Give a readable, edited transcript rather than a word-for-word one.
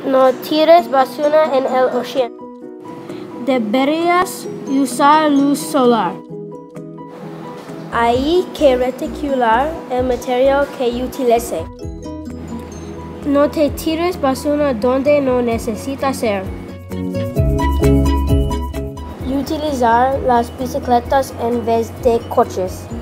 No tires basura en el océano. Deberías usar luz solar. Hay que reciclar el material que utilice. No te tires basura donde no necesitas ser. Utilizar las bicicletas en vez de coches.